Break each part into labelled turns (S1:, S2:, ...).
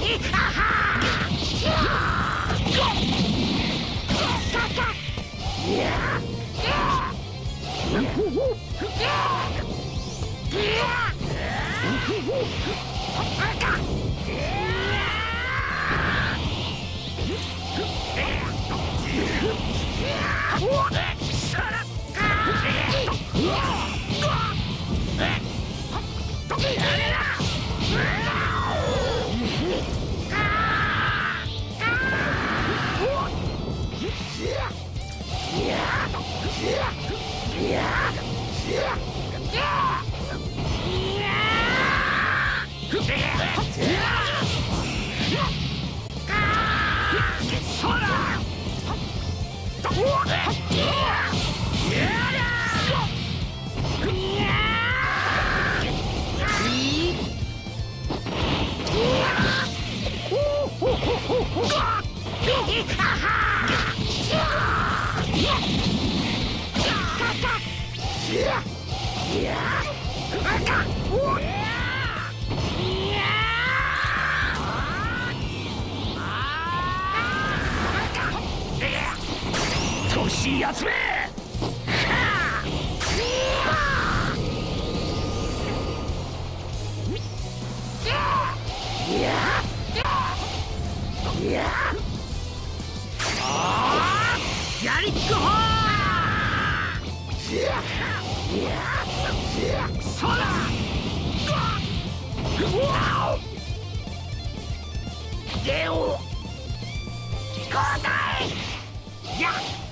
S1: 年やつめ。やりっこほー。そら。ゲオ。交代。や。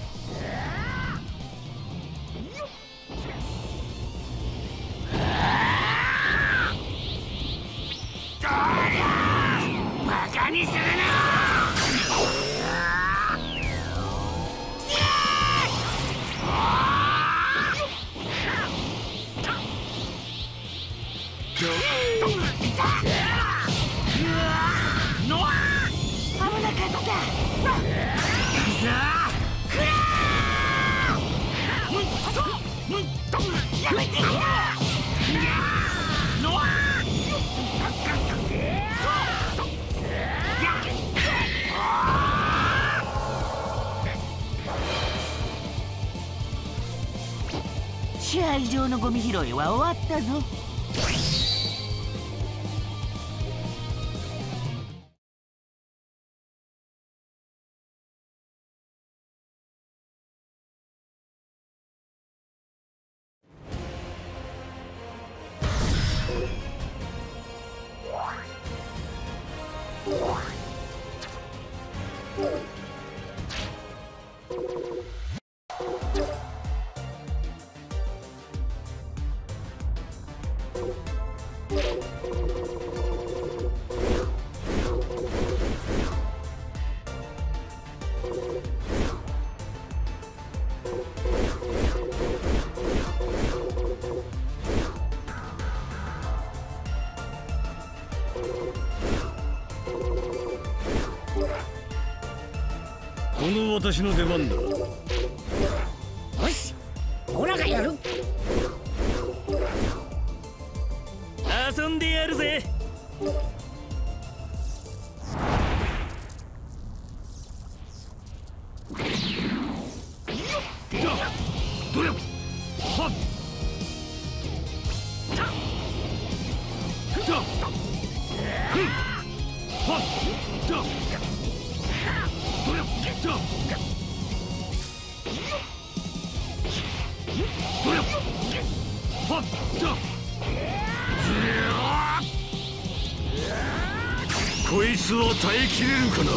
S1: バカにするな。やめて。試合場のゴミ拾いは終わったぞ。
S2: この私の出番だ。
S1: よし、オラがやる。
S2: 遊んでやるぜ。こいつは耐えきれるかな。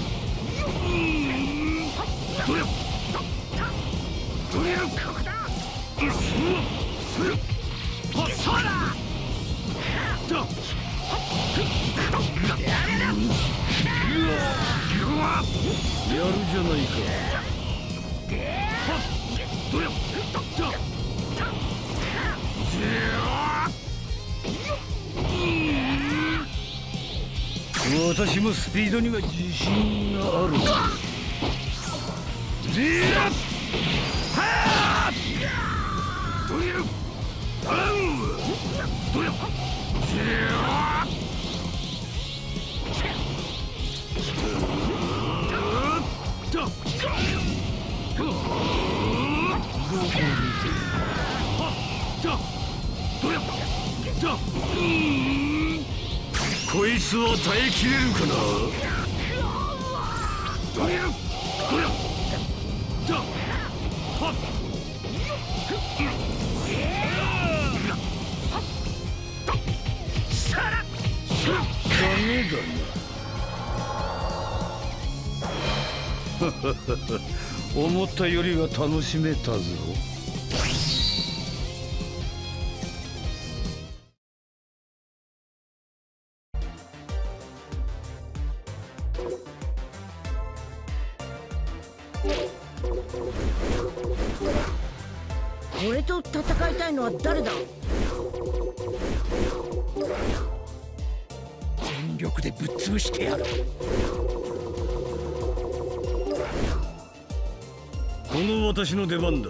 S2: やるじゃないか。私もスピードには自信がある。 こいつは耐えきれるかな。ダメだな。思ったよりは楽しめたぞ。
S1: 俺と戦いたいのは誰だ。
S2: 全力でぶっ潰してやる。この私の出番だ。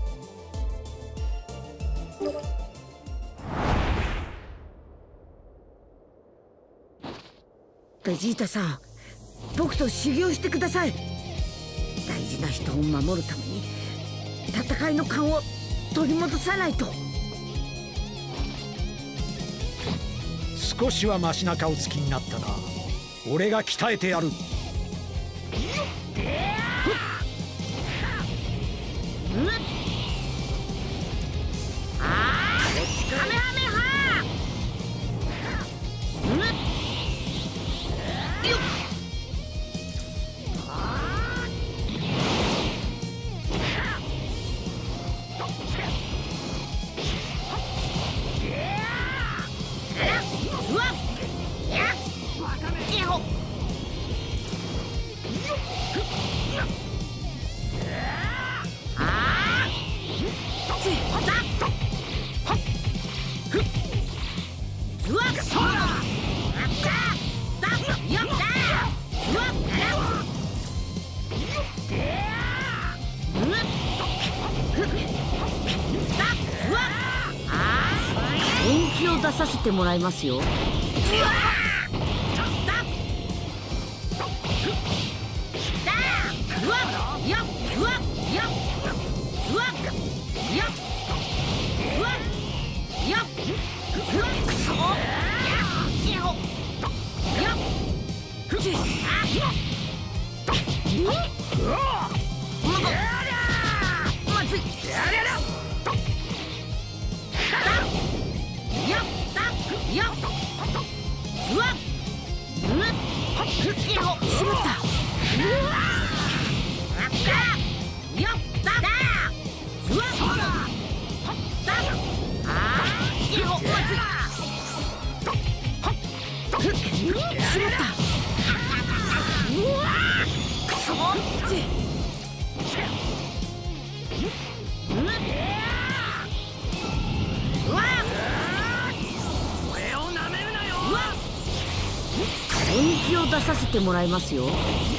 S1: ベジータさん、僕と修行してください。大事な人を守るために戦いの勘を取り戻さないと。
S3: 少しはマシな顔つきになったな。俺が鍛えてやる。
S1: カメハメハよっ。うわっやっ本気を出させてもらいますよ。本気を出させてもらいますよ。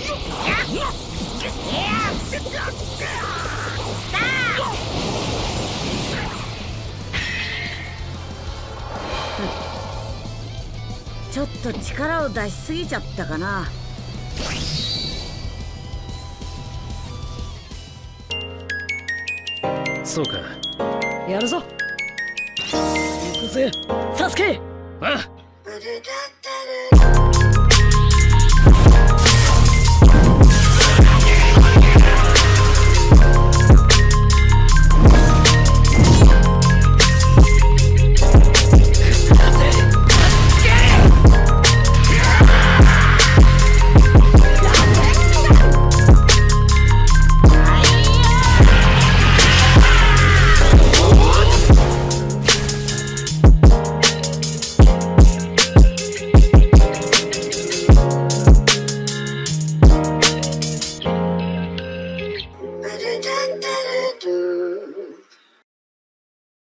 S1: ちょっと力を出しすぎちゃったかな。
S4: そうか。
S1: やるぞ。行くぜ、サスケ。
S4: あ。
S5: do